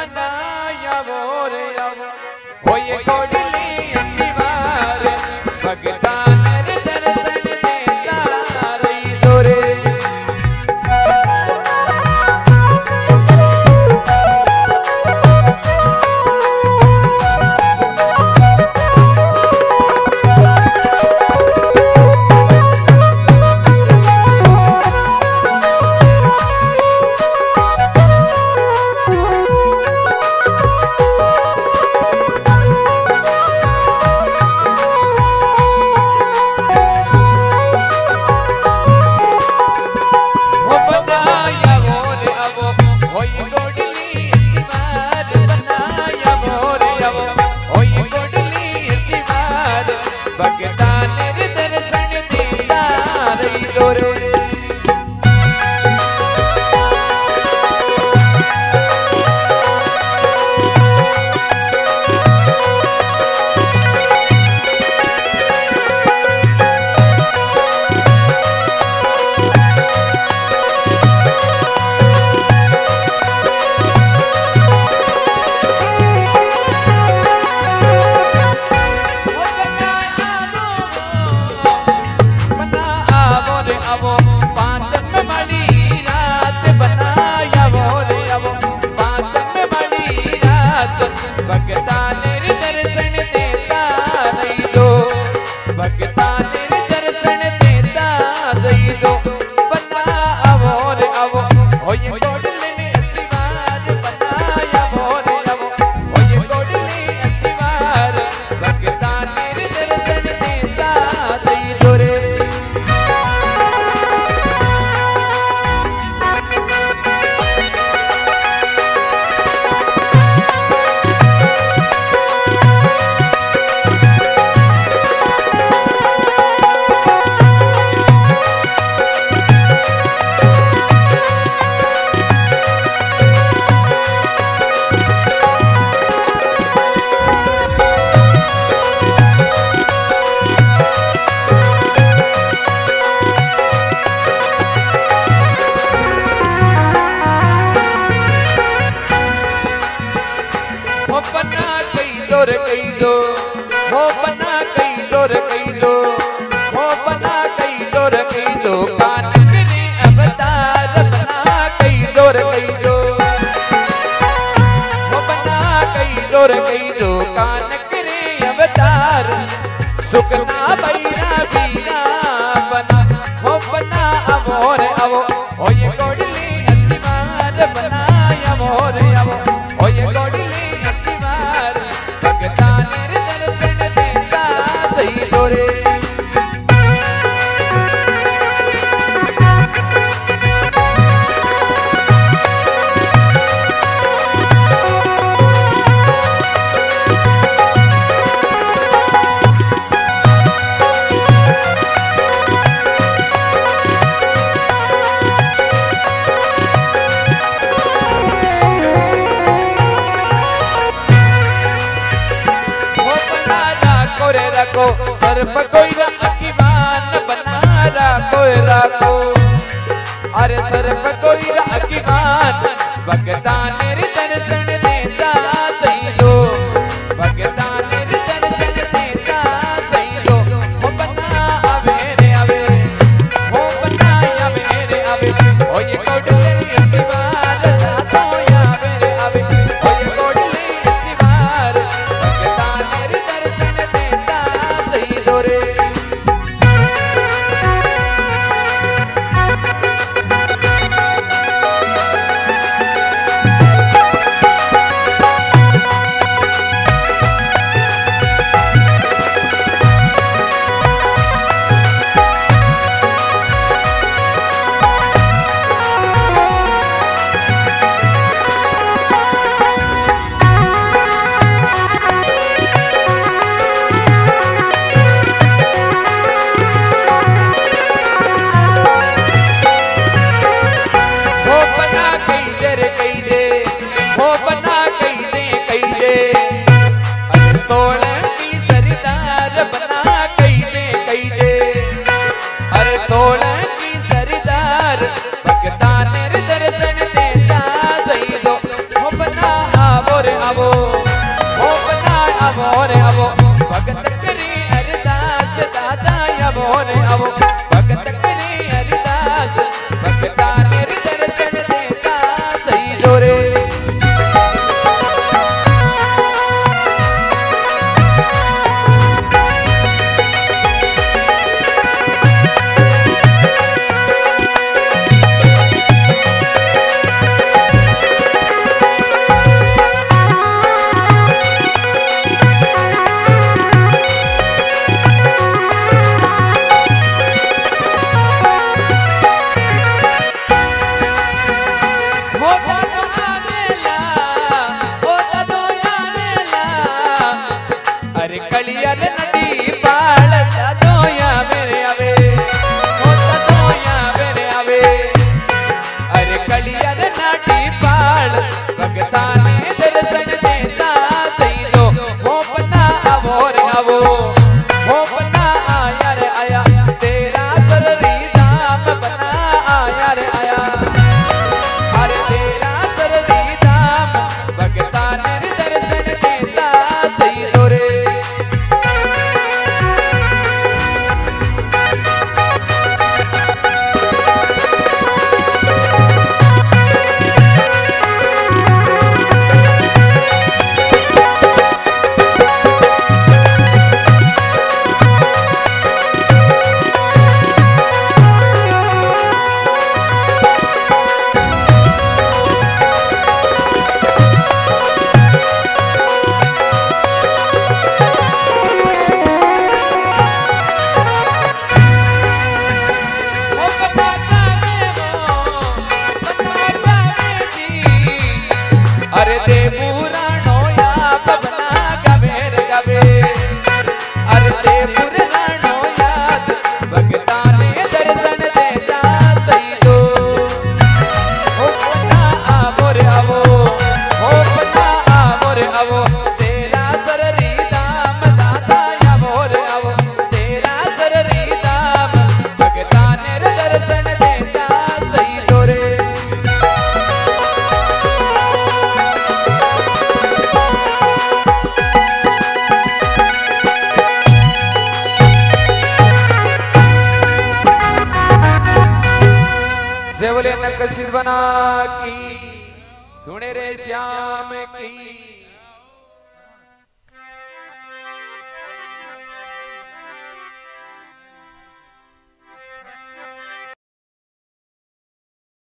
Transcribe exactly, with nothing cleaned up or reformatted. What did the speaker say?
बनाया वो रे अब हो ये कोडली अंतिवार भगता नर दर्शन देता रही दोरे सुखना बैरा बीरा बना हो बना अमोर अवो हो ये कोडली अंतिमार बनाया मोर अवो हो ये कोडली अंतिमार भगता ने दर्शन देता सही दोरे रखो सर्प कोई राखीवान बना रखो रखो अरे सर्प कोई राखीवान भगता ने दर्शन देता सही लो भगता ने दर्शन देता सही लो हो बना आवे रे आवे हो बना आवे रे आवे हो ये कोडली अंतिवार जातो आवे रे आवे हो ये कोडली अंतिवार भगता ने दर्शन देता सही दोरे अरे देवुरानो या बबना गवे रे गवे अरे देवुरानो याद भगता ने दर्शन दे जा सही दो हो पता आवो रे आवो हो पता आवो रे आवो तेरा सररी दाम दादा आवो रे आवो तेरा सररी दाम भगता ने दर्शन दे जा सही दो रे सेवले नक्शीद बना की ढूंढे रे श्याम की।